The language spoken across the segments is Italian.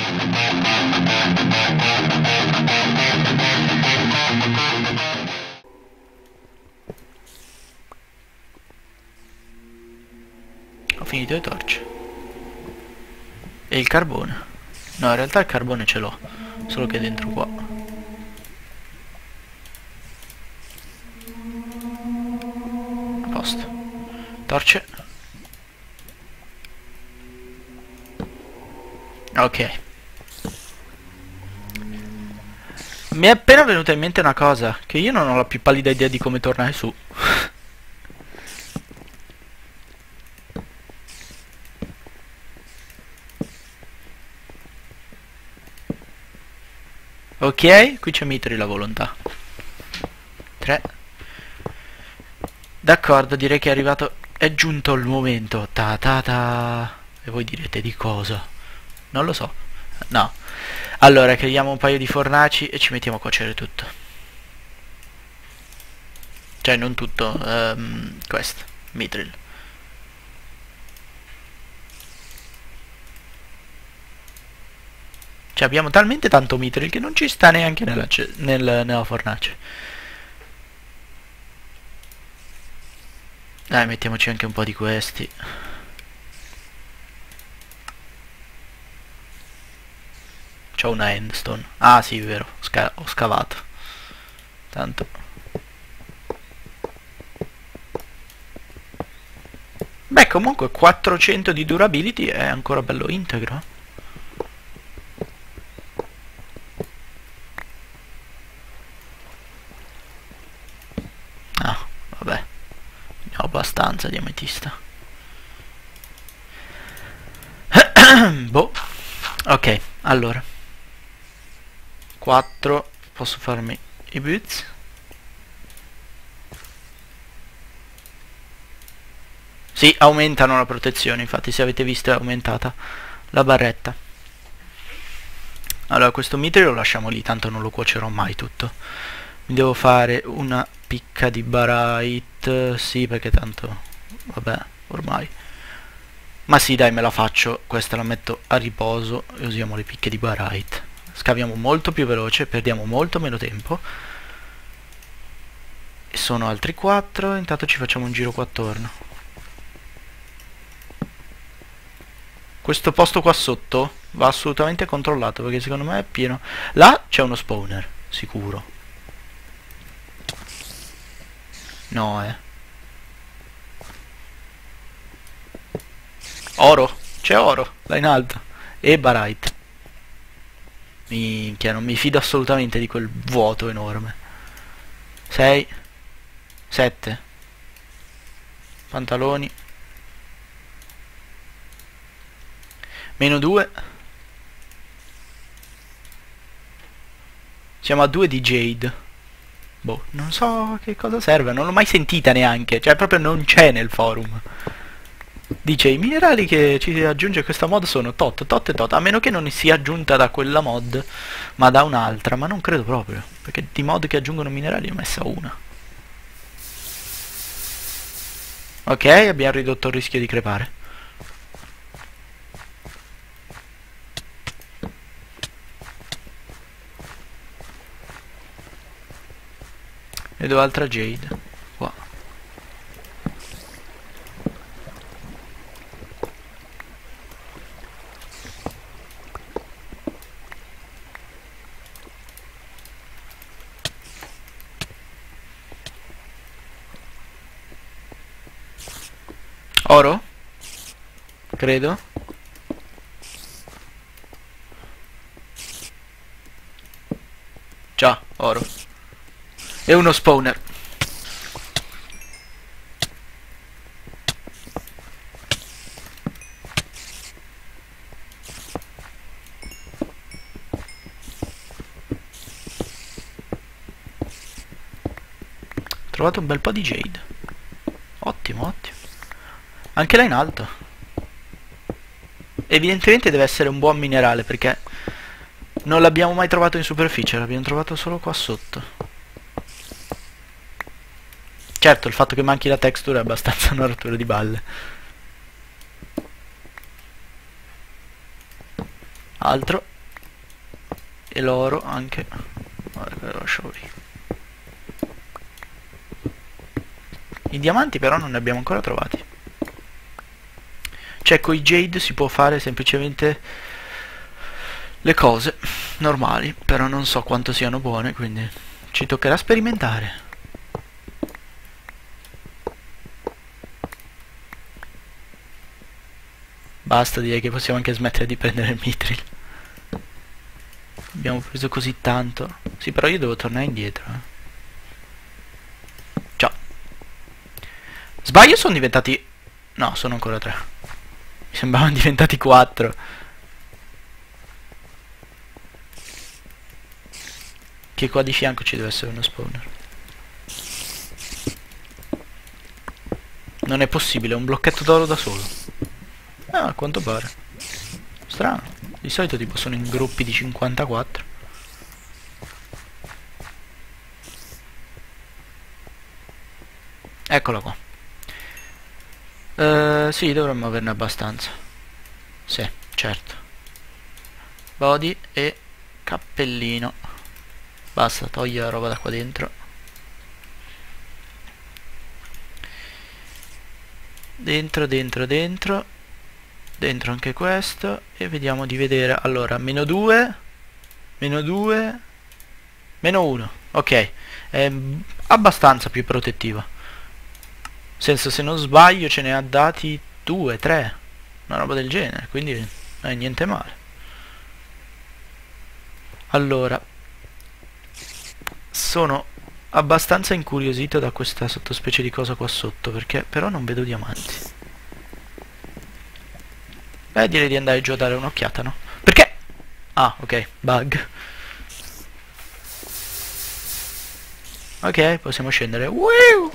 Ho finito le torce. E il carbone? No, in realtà il carbone ce l'ho, solo che è dentro qua. A posto. Torce. Ok. Mi è appena venuta in mente una cosa, che io non ho la più pallida idea di come tornare su. Ok, qui c'è Mitri la volontà. 3. D'accordo, direi che è arrivato, è giunto il momento. Ta ta ta. E voi direte di cosa? Non lo so. No. Allora, creiamo un paio di fornaci e ci mettiamo a cuocere tutto. Cioè, non tutto, questo, Mithril. Cioè, abbiamo talmente tanto Mithril che non ci sta neanche nella fornace. Dai, mettiamoci anche un po' di questi. C'ho una endstone. Ah sì, vero, ho scavato. Tanto. Beh, comunque 400 di durability è ancora bello integro. Ah, vabbè. Ne ho abbastanza di ametista. Boh. Ok, allora. 4. Posso farmi i boots. Sì, aumentano la protezione, infatti se avete visto è aumentata la barretta. Allora, questo mitri lo lasciamo lì, tanto non lo cuocerò mai tutto. Mi devo fare una picca di barite, sì, perché tanto, vabbè, ormai. Ma sì, dai, me la faccio, questa la metto a riposo e usiamo le picche di barite. Scaviamo molto più veloce, perdiamo molto meno tempo. E sono altri 4, intanto ci facciamo un giro qua attorno. Questo posto qua sotto va assolutamente controllato perché secondo me è pieno. Là c'è uno spawner, sicuro. No, Oro, c'è oro, là in alto. E barite. Minchia, non mi fido assolutamente di quel vuoto enorme. 6, 7. Pantaloni. Meno 2. Siamo a 2 di Jade. Boh, non so che cosa serve, non l'ho mai sentita neanche. Cioè, proprio non c'è nel forum. Dice, i minerali che ci aggiunge questa mod sono tot, tot e tot. A meno che non sia aggiunta da quella mod, ma da un'altra. Ma non credo proprio. Perché di mod che aggiungono minerali ho messa una. Ok, abbiamo ridotto il rischio di crepare. Vedo altra Jade. Qua. Oro? Credo. Già, oro. E uno spawner. Ho trovato un bel po' di Jade. Ottimo, ottimo. Anche là in alto. Evidentemente deve essere un buon minerale perché non l'abbiamo mai trovato in superficie, l'abbiamo trovato solo qua sotto. Certo, il fatto che manchi la texture è abbastanza una rottura di balle. Altro. E l'oro anche. Guarda, lo lascio lì. I diamanti però non ne abbiamo ancora trovati. Cioè coi jade si può fare semplicemente le cose normali, però non so quanto siano buone, quindi ci toccherà sperimentare. Basta, direi che possiamo anche smettere di prendere il mithril. Abbiamo preso così tanto. Sì, però io devo tornare indietro. Ciao. Sbaglio, sono diventati... No, sono ancora 3. Mi sembravano diventati 4. Che qua di fianco ci deve essere uno spawner. Non è possibile, è un blocchetto d'oro da solo. Ah, a quanto pare. Strano. Di solito tipo sono in gruppi di 54. Eccola qua. Sì, dovremmo averne abbastanza. Sì, certo. Body e cappellino. Basta, togli la roba da qua dentro. Dentro, dentro, dentro. Dentro anche questo. E vediamo di vedere. Allora, meno 2. Meno 2. Meno 1. Ok. È abbastanza più protettiva. Senza, se non sbaglio ce ne ha dati 2, 3. Una roba del genere. Quindi non è niente male. Allora, sono abbastanza incuriosito da questa sottospecie di cosa qua sotto, perché però non vedo diamanti. Beh, direi di andare giù a dare un'occhiata, no? Perché? Ah, ok, bug. Ok, possiamo scendere. Woo!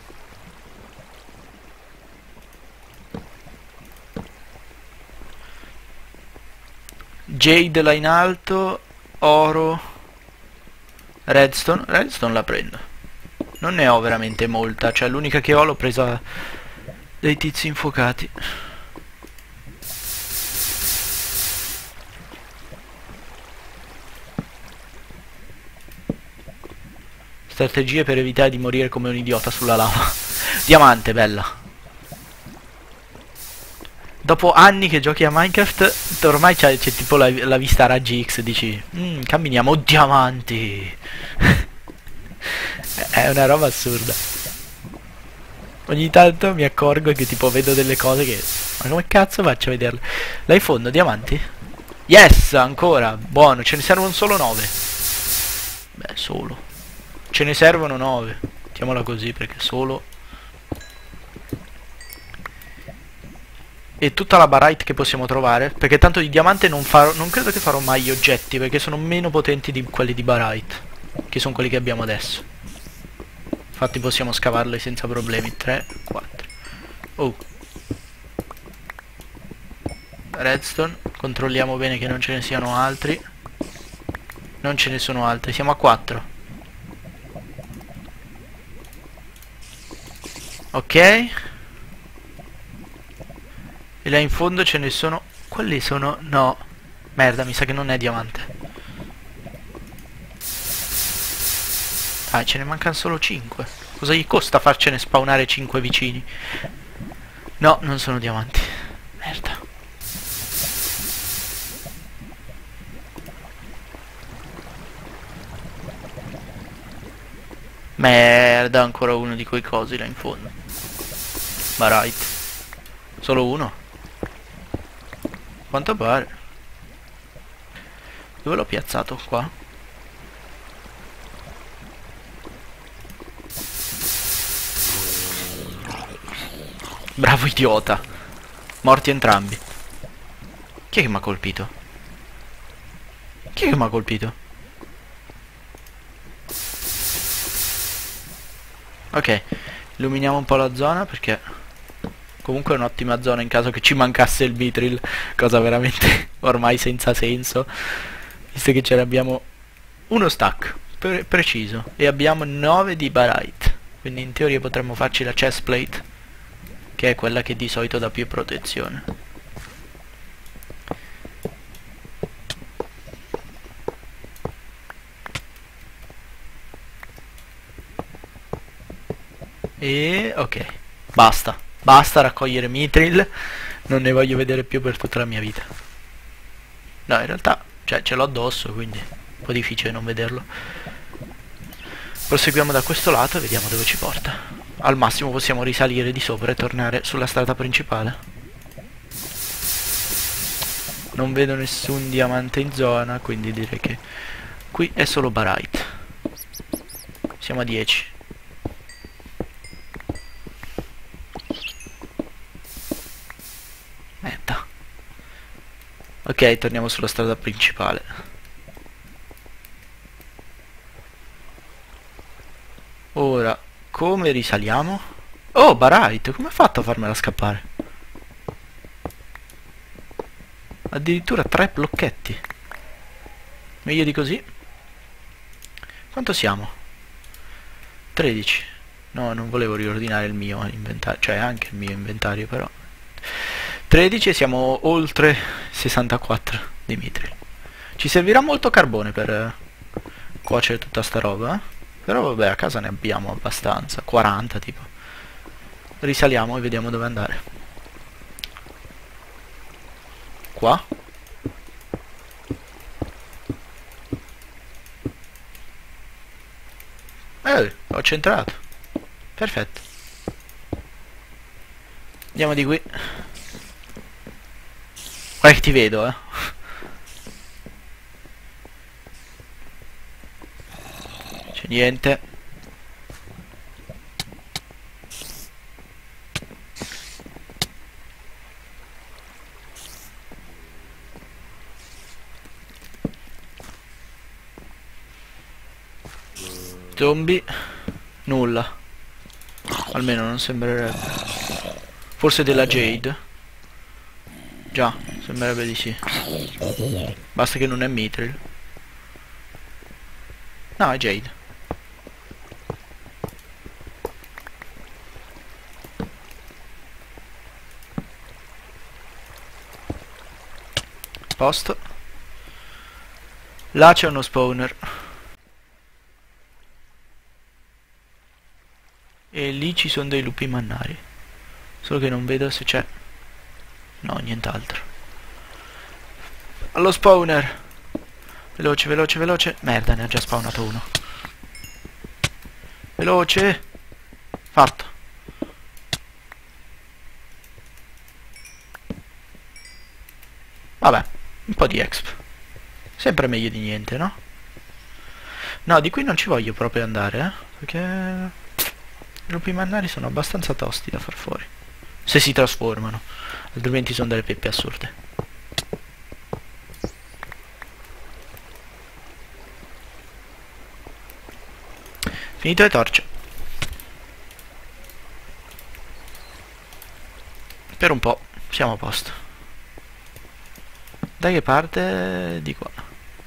Jade là in alto, oro, redstone. Redstone la prendo. Non ne ho veramente molta, cioè l'unica che ho l'ho presa dai tizi infuocati. Strategie per evitare di morire come un idiota sulla lava. Diamante, bella. Dopo anni che giochi a Minecraft, ormai c'è tipo la vista a raggi X, dici, camminiamo, diamanti. È una roba assurda. Ogni tanto mi accorgo che tipo vedo delle cose che... Ma come cazzo faccio a vederle? Là in fondo, diamanti? Yes, ancora, buono, ce ne servono solo 9. Beh, solo. Ce ne servono 9. Mettiamola così perché solo... E tutta la barite che possiamo trovare, perché tanto di diamante non credo che farò mai gli oggetti, perché sono meno potenti di quelli di barite, che sono quelli che abbiamo adesso. Infatti possiamo scavarli senza problemi. 3, 4. Oh, redstone. Controlliamo bene che non ce ne siano altri. Non ce ne sono altri, siamo a 4. Ok. E là in fondo ce ne sono... Quelli sono... No. Merda, mi sa che non è diamante. Ah, ce ne mancano solo 5. Cosa gli costa farcene spawnare 5 vicini? No, non sono diamanti. Merda. Merda, ancora uno di quei cosi là in fondo. Barite. Solo uno? Quanto pare. Dove l'ho piazzato? Qua? Bravo idiota. Morti entrambi. Chi è che mi ha colpito? Chi è che mi ha colpito? Ok, illuminiamo un po' la zona perché comunque è un'ottima zona in caso che ci mancasse il mithril, cosa veramente ormai senza senso, visto che ce ne abbiamo uno stack preciso e abbiamo 9 di barite, quindi in teoria potremmo farci la chestplate, che è quella che di solito dà più protezione. E ok, basta. Basta raccogliere mithril. Non ne voglio vedere più per tutta la mia vita. No, in realtà, cioè, ce l'ho addosso, quindi è un po' difficile non vederlo. Proseguiamo da questo lato e vediamo dove ci porta. Al massimo possiamo risalire di sopra e tornare sulla strada principale. Non vedo nessun diamante in zona, quindi direi che qui è solo barite. Siamo a 10. Merda. Ok, torniamo sulla strada principale. Ora, come risaliamo? Oh, barite, come ha fatto a farmela scappare? Addirittura 3 blocchetti. Meglio di così. Quanto siamo? 13. No, non volevo riordinare il mio inventario, cioè anche il mio inventario, però 13 e siamo oltre 64 di mithril. Ci servirà molto carbone per cuocere tutta sta roba, eh? Però vabbè, a casa ne abbiamo abbastanza, 40 tipo. Risaliamo e vediamo dove andare. Qua? Ho centrato. Perfetto. Andiamo di qui. Guarda che ti vedo, eh. C'è niente. Zombie. Nulla. Almeno non sembrerebbe. Forse della Jade. Già, sembrerebbe di sì. Basta che non è mithril. No, è Jade. Posto. Là c'è uno spawner. E lì ci sono dei lupi mannari. Solo che non vedo se c'è. No, nient'altro. Allo spawner. Veloce, veloce, veloce. Merda, ne ha già spawnato uno. Veloce. Fatto. Vabbè, un po' di exp. Sempre meglio di niente, no? No, di qui non ci voglio proprio andare, perché i lupi mannari sono abbastanza tosti da far fuori. Se si trasformano. Altrimenti sono delle peppe assurde. Finito le torce. Per un po' siamo a posto. Da che parte? Di qua.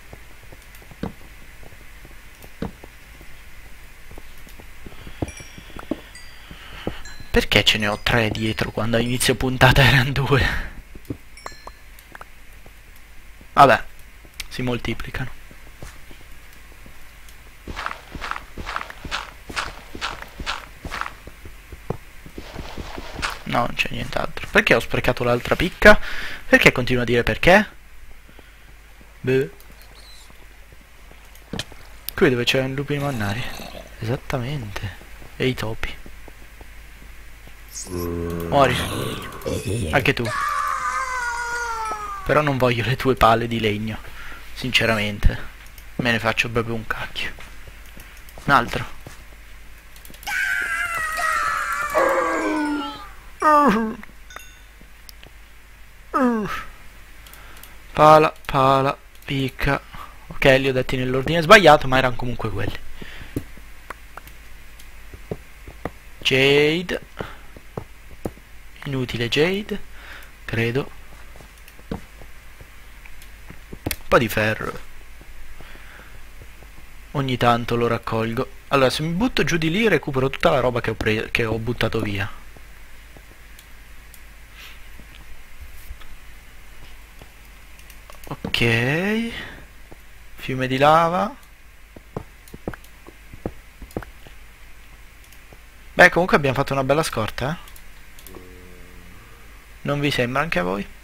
Perché ce ne ho 3 dietro quando a inizio puntata erano 2? Vabbè, si moltiplicano. No, non c'è nient'altro. Perché ho sprecato l'altra picca? Perché continuo a dire perché? Beh. Qui dove c'erano i lupi mannari. Esattamente. E i topi. Muori. Anche tu. Però non voglio le tue pale di legno. Sinceramente. Me ne faccio proprio un cacchio. Un altro. Pala, pala, picca. Ok, li ho detti nell'ordine sbagliato, ma erano comunque quelli. Jade. Inutile Jade, credo. Un po' di ferro. Ogni tanto lo raccolgo. Allora, se mi butto giù di lì recupero tutta la roba che ho buttato via. Ok. Fiume di lava. Beh, comunque abbiamo fatto una bella scorta, eh? Non vi sembra anche a voi?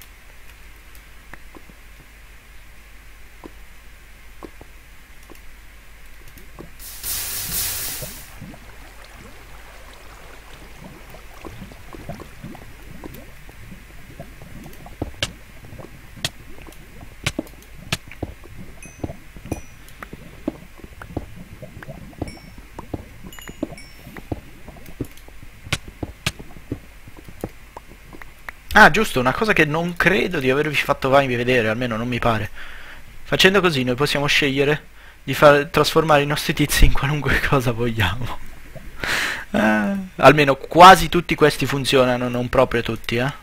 Ah, giusto, una cosa che non credo di avervi fatto mai vedere, almeno non mi pare. Facendo così noi possiamo scegliere di far trasformare i nostri tizi in qualunque cosa vogliamo. Almeno quasi tutti questi funzionano, non proprio tutti, eh.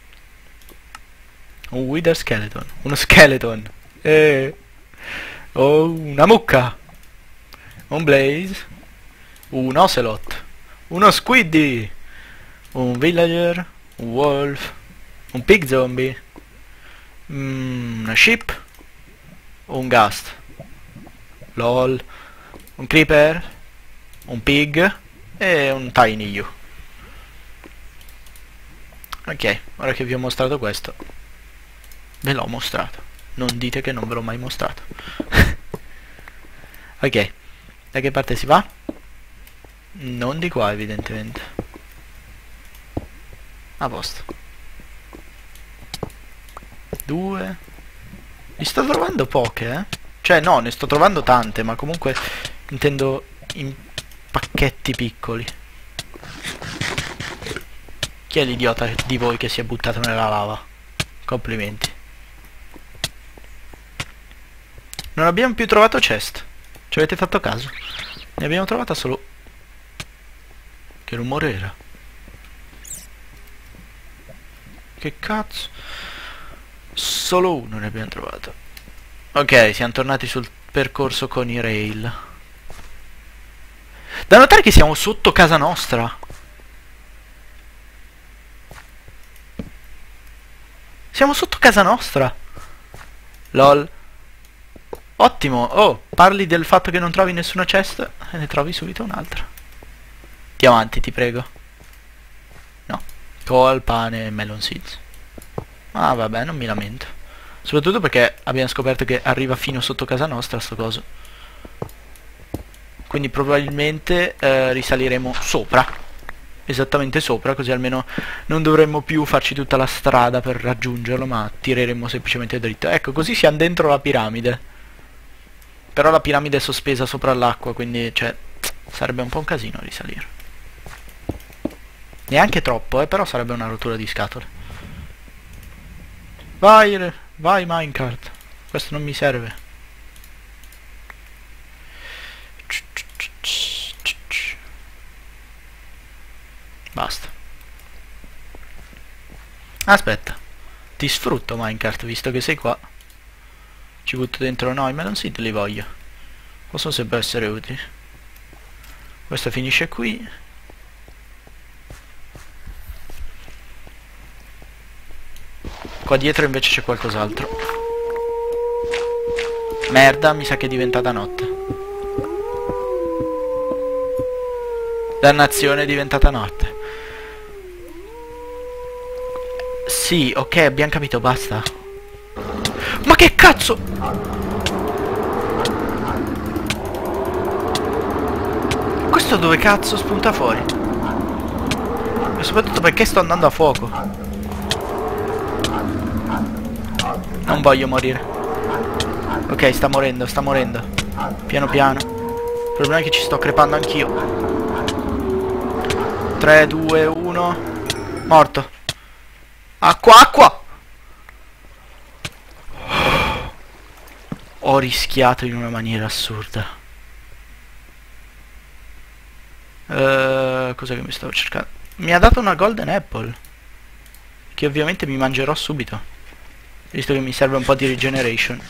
Un wither skeleton, uno skeleton, oh, una mucca, un blaze, un ocelot, uno squiddy, un villager, un wolf, un pig zombie, una sheep, un ghast, lol, un creeper, un pig e un tiny you. Ok, ora che vi ho mostrato questo, ve l'ho mostrato. Non dite che non ve l'ho mai mostrato. Ok, da che parte si va? Non di qua evidentemente. A posto. 2. Ne sto trovando poche, eh? Cioè no, ne sto trovando tante, ma comunque intendo in pacchetti piccoli. Chi è l'idiota di voi che si è buttato nella lava? Complimenti. Non abbiamo più trovato chest. Ci avete fatto caso? Ne abbiamo trovata solo... Che rumore era? Che cazzo? Solo uno ne abbiamo trovato. Ok, siamo tornati sul percorso con i rail. Da notare che siamo sotto casa nostra. Siamo sotto casa nostra. LOL. Ottimo. Oh, parli del fatto che non trovi nessuna chest e ne trovi subito un'altra. Diamanti, ti prego. No. Coal, pane e melon seeds. Ah, vabbè, non mi lamento. Soprattutto perché abbiamo scoperto che arriva fino sotto casa nostra sto coso. Quindi probabilmente risaliremo sopra. Esattamente sopra, così almeno non dovremmo più farci tutta la strada per raggiungerlo, ma tireremo semplicemente dritto. Ecco, così siamo dentro la piramide. Però la piramide è sospesa sopra l'acqua, quindi, cioè, sarebbe un po' un casino risalire. Neanche troppo, però sarebbe una rottura di scatole. Vai, vai Minecart. Questo non mi serve. Basta. Aspetta. Ti sfrutto Minecart, visto che sei qua. Ci butto dentro no, i melon seed li voglio. Possono sempre essere utili. Questo finisce qui. Qua dietro invece c'è qualcos'altro. Merda, mi sa che è diventata notte. Dannazione, è diventata notte. Sì, ok, abbiamo capito, basta. Ma che cazzo? Questo dove cazzo spunta fuori? E soprattutto perché sto andando a fuoco. Non voglio morire. Ok, sta morendo, sta morendo. Piano piano. Il problema è che ci sto crepando anch'io. 3, 2, 1. Morto. Acqua, acqua! Ho rischiato in una maniera assurda. Cos'è che mi stavo cercando? Mi ha dato una golden apple, che ovviamente mi mangerò subito, visto che mi serve un po' di regeneration.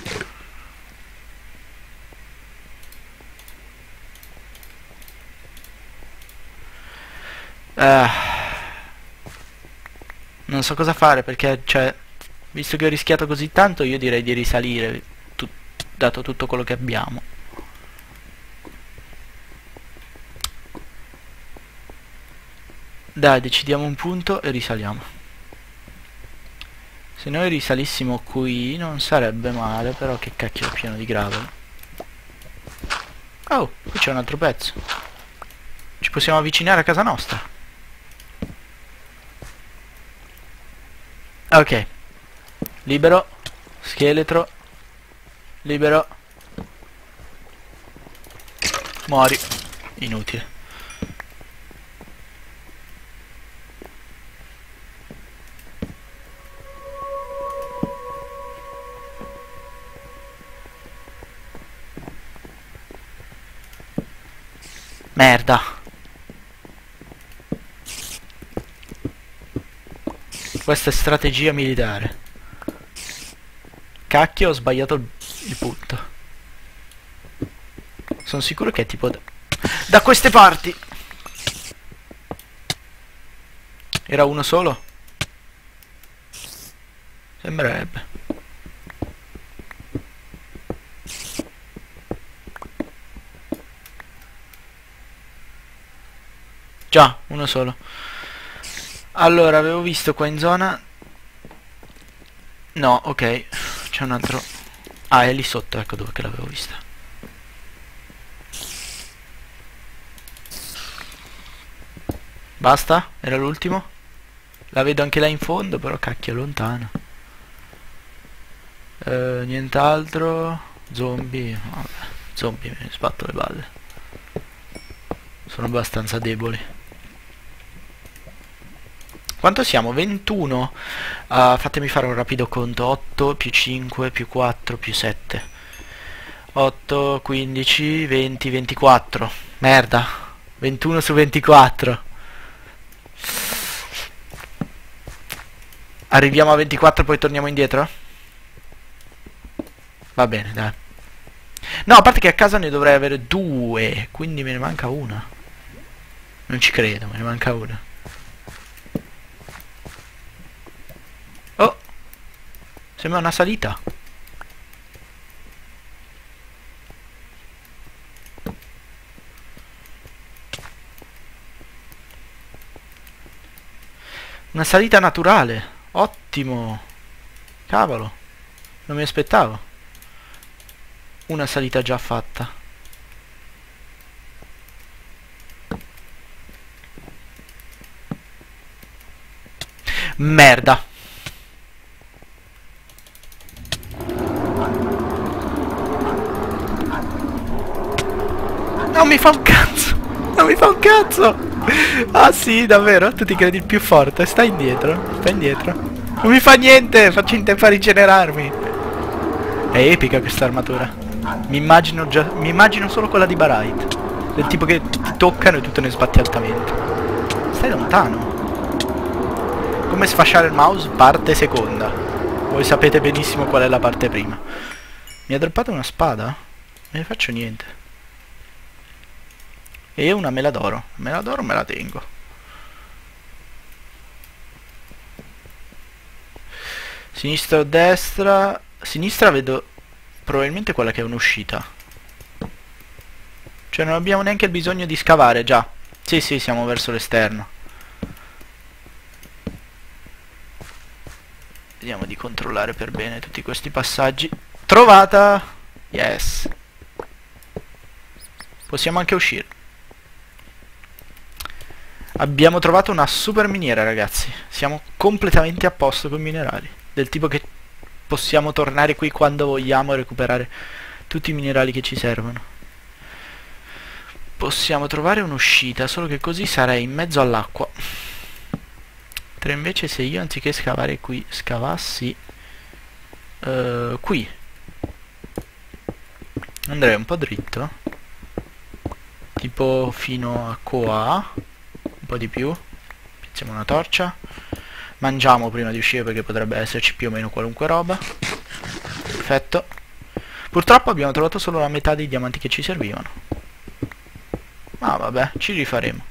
Non so cosa fare perché, cioè, visto che ho rischiato così tanto, io direi di risalire, dato tutto quello che abbiamo. Dai, decidiamo un punto e risaliamo. Se noi risalissimo qui non sarebbe male, però che cacchio è pieno di gravel. Oh, qui c'è un altro pezzo. Ci possiamo avvicinare a casa nostra. Ok. Libero. Scheletro. Libero. Muori. Inutile. Merda. Questa è strategia militare. Cacchio, ho sbagliato il punto. Sono sicuro che è tipo da queste parti. Era uno solo? Sembrerebbe. Già, uno solo. Allora, avevo visto qua in zona. No, ok. C'è un altro. Ah, è lì sotto, ecco dove che l'avevo vista. Basta? Era l'ultimo? La vedo anche là in fondo, però cacchio è lontano. Nient'altro. Zombie. Vabbè, zombie mi sbatto le balle. Sono abbastanza deboli. Quanto siamo? 21. Fatemi fare un rapido conto. 8 più 5 più 4 più 7. 8, 15, 20, 24. Merda. 21 su 24. Arriviamo a 24 poi torniamo indietro? Va bene, dai. No, a parte che a casa ne dovrei avere 2, quindi me ne manca una. Non ci credo, me ne manca una. Oh, sembra una salita. Una salita naturale. Ottimo. Cavolo, non mi aspettavo. Una salita già fatta. Merda. Non mi fa un cazzo. Non mi fa un cazzo. Ah sì, davvero? Tu ti credi il più forte? Stai indietro. Stai indietro. Non mi fa niente. Faccio in tempo a rigenerarmi. È epica questa armatura. Mi immagino solo quella di Barite. Del tipo che ti toccano e tu te ne sbatti altamente. Stai lontano. Come sfasciare il mouse parte seconda. Voi sapete benissimo qual è la parte prima. Mi ha droppato una spada? Non ne faccio niente. E una mela d'oro. Mela d'oro me la tengo. Sinistra o destra? Sinistra vedo probabilmente quella che è un'uscita. Cioè non abbiamo neanche il bisogno di scavare già. Sì, sì, siamo verso l'esterno. Vediamo di controllare per bene tutti questi passaggi. Trovata! Yes. Possiamo anche uscire. Abbiamo trovato una super miniera, ragazzi. Siamo completamente a posto con i minerali. Del tipo che possiamo tornare qui quando vogliamo e recuperare tutti i minerali che ci servono. Possiamo trovare un'uscita, solo che così sarei in mezzo all'acqua. Mentre invece se io anziché scavare qui, scavassi qui, andrei un po' dritto, tipo fino a qua, un po' di più. Piazziamo una torcia. Mangiamo prima di uscire perché potrebbe esserci più o meno qualunque roba. Perfetto. Purtroppo abbiamo trovato solo la metà dei diamanti che ci servivano. Ma vabbè, ci rifaremo.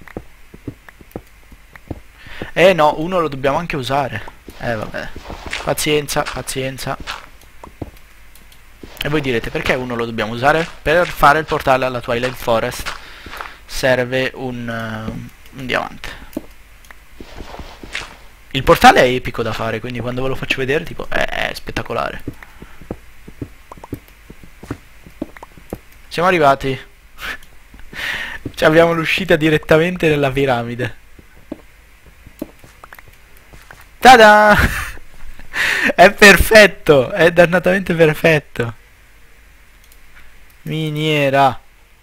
No, uno lo dobbiamo anche usare. Vabbè. Pazienza, pazienza. E voi direte, perché uno lo dobbiamo usare? Per fare il portale alla Twilight Forest serve un diamante. Il portale è epico da fare, quindi quando ve lo faccio vedere tipo è spettacolare. Siamo arrivati. Cioè abbiamo l'uscita direttamente nella piramide. Tada! È perfetto, è dannatamente perfetto. Miniera.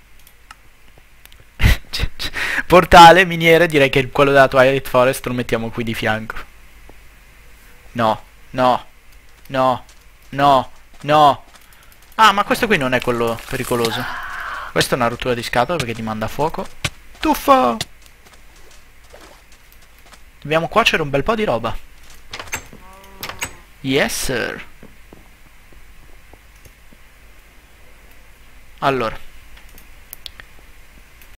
Portale, miniere, direi che quello della Twilight Forest lo mettiamo qui di fianco. No, no, no, no, no. Ah, ma questo qui non è quello pericoloso. Questa è una rottura di scatola perché ti manda a fuoco. Tuffo! Dobbiamo cuocere un bel po' di roba. Yes, sir. Allora.